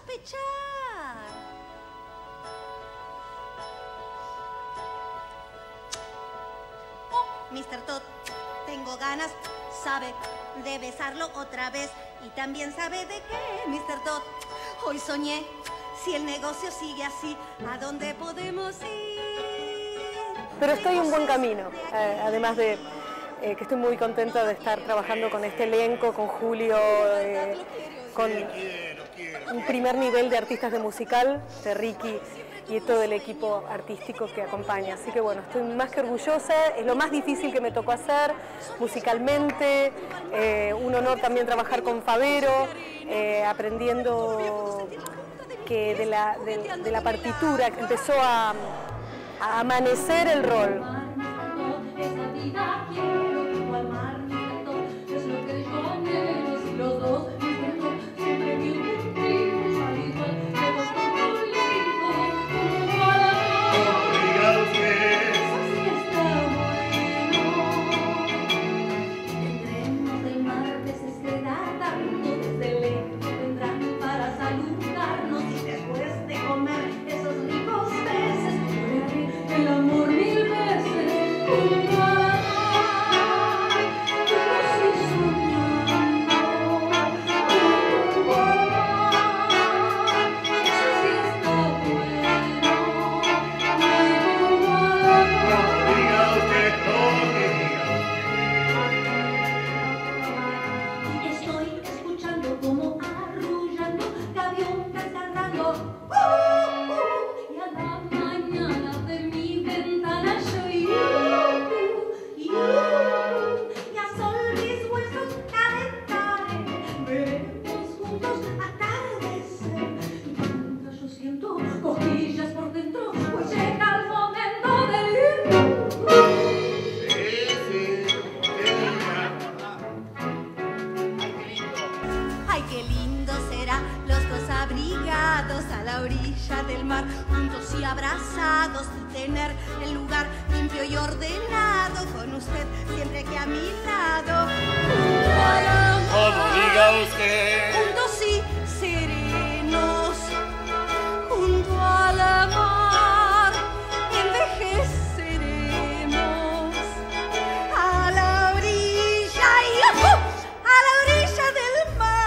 sospechar. Oh, Mr. Todd, tengo ganas, sabe, de besarlo otra vez. Y también sabe de qué, Mr. Todd. Hoy soñé, si el negocio sigue así, ¿a dónde podemos ir? Pero estoy en buen camino, además de que estoy muy contenta de estar trabajando con este elenco, con Julio, con un primer nivel de artistas de musical, de Ricky y todo el equipo artístico que acompaña. Así que bueno, estoy más que orgullosa, es lo más difícil que me tocó hacer musicalmente, un honor también trabajar con Favero, aprendiendo que de la partitura que empezó a amanecer el rol. A la orilla del mar, juntos y abrazados, y tener el lugar limpio y ordenado, con usted siempre aquí a mi lado. Como diga usted. Juntos y serenos, junto a la mar, envejeceremos a la orilla y a la orilla del mar.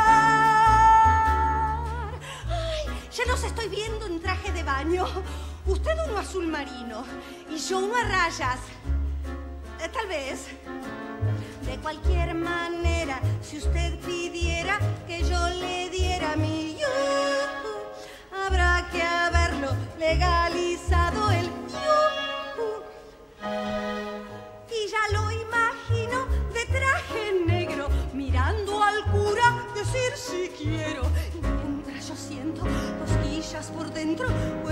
Ya los estoy viendo en traje de baño. Usted uno azul marino y yo uno a rayas. Tal vez. De cualquier manera, si usted pidiera que yo le diera mi yuhu, habrá que haberlo legalizado el yuhu. Y ya lo imagino de traje negro, mirando al cura decir si quiero. Yo siento cosquillas por dentro,